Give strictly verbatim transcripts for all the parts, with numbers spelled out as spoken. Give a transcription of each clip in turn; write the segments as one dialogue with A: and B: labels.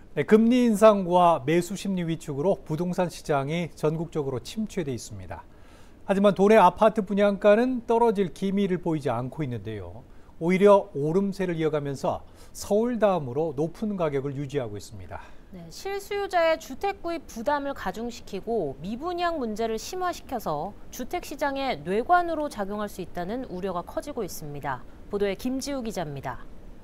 A: 네, 금리 인상과 매수 심리 위축으로 부동산 시장이 전국적으로 침체돼 있습니다. 하지만 도내 아파트 분양가는 떨어질 기미를 보이지 않고 있는데요. 오히려 오름세를 이어가면서 서울 다음으로 높은 가격을 유지하고 있습니다.
B: 네, 실수요자의 주택 구입 부담을 가중시키고 미분양 문제를 심화시켜서 주택 시장에 뇌관으로 작용할 수 있다는 우려가 커지고 있습니다. 보도에 김지우 기자입니다.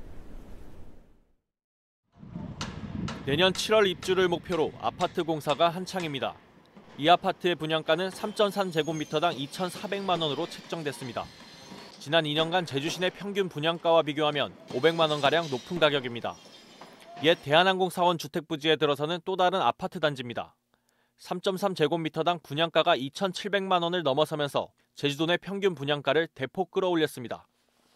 C: 내년 칠월 입주를 목표로 아파트 공사가 한창입니다. 이 아파트의 분양가는 삼 점 삼 제곱미터당 이천사백만 원으로 책정됐습니다. 지난 이 년간 제주 시내 평균 분양가와 비교하면 오백만 원가량 높은 가격입니다. 옛 대한항공 사원 주택부지에 들어서는 또 다른 아파트 단지입니다. 삼 점 삼 제곱미터당 분양가가 이천칠백만 원을 넘어서면서 제주도 내 평균 분양가를 대폭 끌어올렸습니다.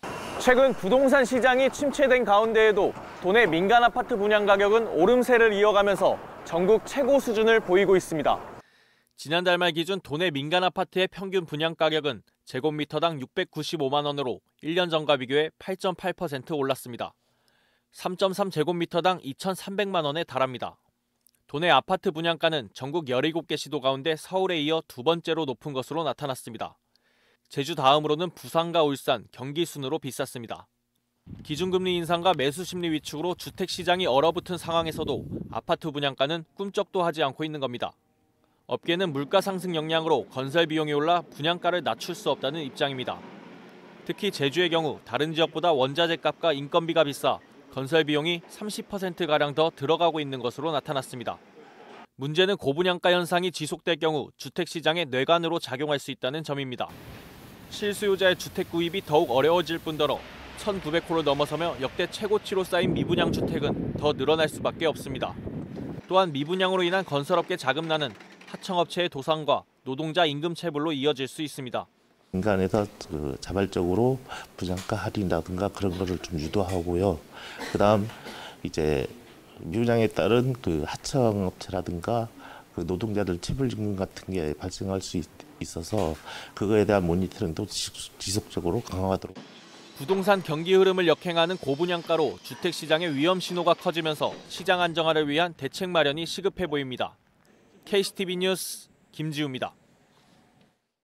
D: 최근 부동산 시장이 침체된 가운데에도 도내 민간 아파트 분양 가격은 오름세를 이어가면서 전국 최고 수준을 보이고 있습니다.
C: 지난달 말 기준 도내 민간 아파트의 평균 분양 가격은 제곱미터당 육백구십오만 원으로 일 년 전과 비교해 팔 점 팔 퍼센트 올랐습니다. 삼 점 삼 제곱미터당 이천삼백만 원에 달합니다. 도내 아파트 분양가는 전국 열일곱 개 시도 가운데 서울에 이어 두 번째로 높은 것으로 나타났습니다. 제주 다음으로는 부산과 울산, 경기 순으로 비쌌습니다. 기준금리 인상과 매수 심리 위축으로 주택 시장이 얼어붙은 상황에서도 아파트 분양가는 꿈쩍도 하지 않고 있는 겁니다. 업계는 물가 상승 영향으로 건설 비용이 올라 분양가를 낮출 수 없다는 입장입니다. 특히 제주의 경우 다른 지역보다 원자재 값과 인건비가 비싸 건설 비용이 삼십 퍼센트가량 더 들어가고 있는 것으로 나타났습니다. 문제는 고분양가 현상이 지속될 경우 주택 시장의 뇌관으로 작용할 수 있다는 점입니다. 실수요자의 주택 구입이 더욱 어려워질 뿐더러 천구백 호를 넘어서며 역대 최고치로 쌓인 미분양 주택은 더 늘어날 수밖에 없습니다. 또한 미분양으로 인한 건설업계 자금난은 하청업체의 도산과 노동자 임금 체불로 이어질 수 있습니다.
E: 민간에서 그 자발적으로 분양가 할인이라든가 그런 거를 좀 유도하고요. 그다음 이제 미분양에 따른 그 하청업체라든가 그 노동자들 체불임금 같은 게 발생할 수 있, 있어서 그거에 대한 모니터링도 지속적으로 강화하도록.
C: 부동산 경기 흐름을 역행하는 고분양가로 주택 시장의 위험 신호가 커지면서 시장 안정화를 위한 대책 마련이 시급해 보입니다. 케이씨티비 뉴스 김지우입니다.